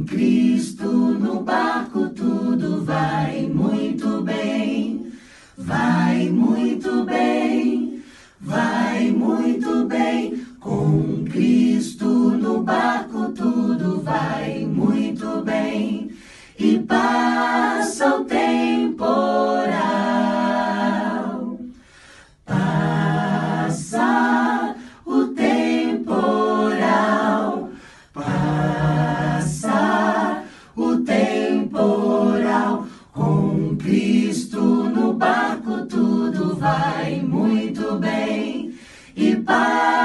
Cristo no barco tudo vai muito bem, vai muito bem, vai muito bem. Com Cristo no barco tudo vai muito bem e passa o temporal. Passa o temporal. Passa o temporal. Com Cristo no barco tudo vai muito bem e passa